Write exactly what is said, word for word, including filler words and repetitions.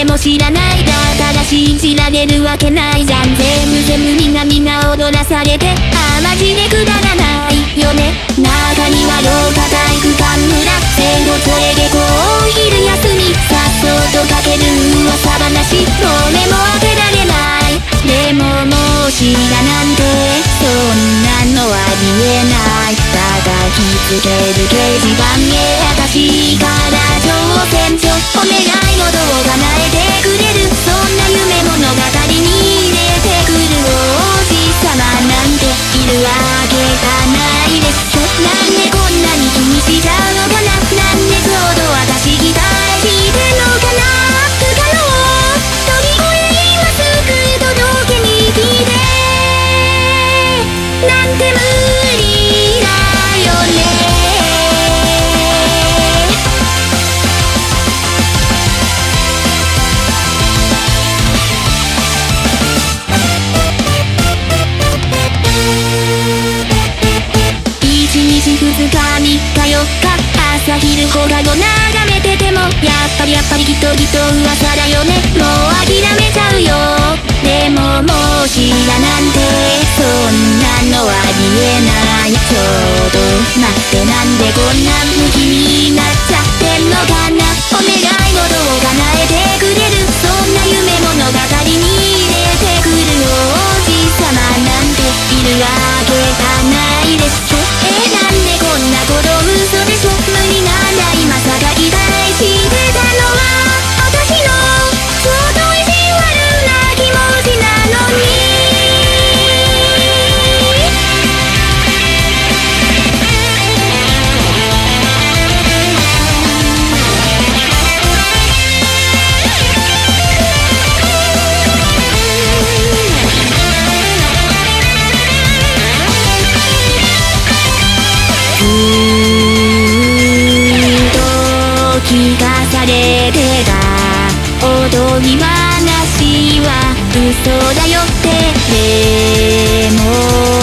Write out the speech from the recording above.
でも知らないだから信じられるわけないじゃん。全部全部みんなみんな踊らされて、あーマジでくだらないよね。中には廊下体育館村戦後それでこう昼休みさっそうとかける噂話、もう目も当てられない。でももう知らなんてそんなのありえない。叩きつける掲示板へ私から挑戦状お願いの動画叶えてくれる、そんな夢物語に入れてくる王子様なんているわけがないでしょ。なんでこんなに気にしちゃうのかな、なんでちょうど私期待してんのかな。不可能飛び越え今すぐ届けに来てなんて無理だよね。いちにちふつかみっかよっか朝昼放課後眺めててもやっぱりやっぱりきっときっと噂だよね。もう諦めちゃうよ。でももう知らなんてそんなのありえない。ちょうど待ってなんでこんな向きになっちゃってんのかな。お願いの動画叶えてくれる、そんな夢物語に入れてくる王子様なんているわけがないでしょ。えなんでこんなこと嘘でしょ。無理なんだ今さら期待してたのは私のちょっと意地悪な気持ちなのに。聞かされてた踊り話は嘘だよって。でも